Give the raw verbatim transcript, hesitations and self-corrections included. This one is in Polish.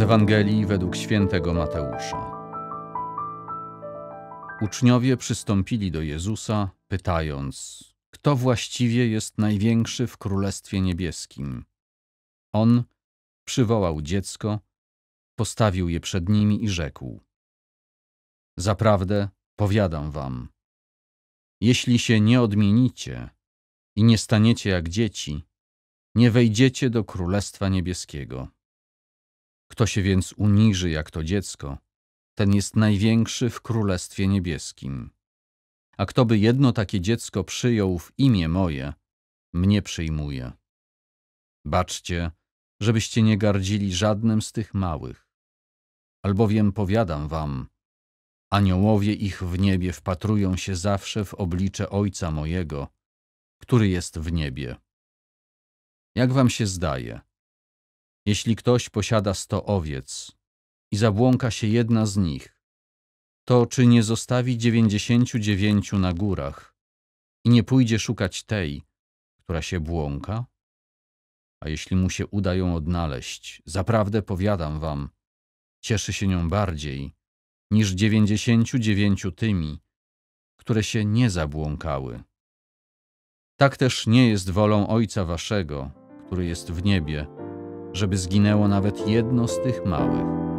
Ewangelii według świętego Mateusza. Uczniowie przystąpili do Jezusa, pytając, kto właściwie jest największy w Królestwie Niebieskim? On przywołał dziecko, postawił je przed nimi i rzekł: Zaprawdę powiadam wam, jeśli się nie odmienicie i nie staniecie jak dzieci, nie wejdziecie do Królestwa Niebieskiego. Kto się więc uniży jak to dziecko, ten jest największy w Królestwie Niebieskim. A kto by jedno takie dziecko przyjął w imię moje, mnie przyjmuje. Baczcie, żebyście nie gardzili żadnym z tych małych. Albowiem powiadam wam, aniołowie ich w niebie wpatrują się zawsze w oblicze Ojca mojego, który jest w niebie. Jak wam się zdaje? Jeśli ktoś posiada sto owiec i zabłąka się jedna z nich, to czy nie zostawi dziewięćdziesięciu dziewięciu na górach i nie pójdzie szukać tej, która się błąka? A jeśli mu się uda ją odnaleźć, zaprawdę powiadam wam, cieszy się nią bardziej niż dziewięćdziesięciu dziewięciu tymi, które się nie zabłąkały. Tak też nie jest wolą Ojca waszego, który jest w niebie, żeby zginęło nawet jedno z tych małych.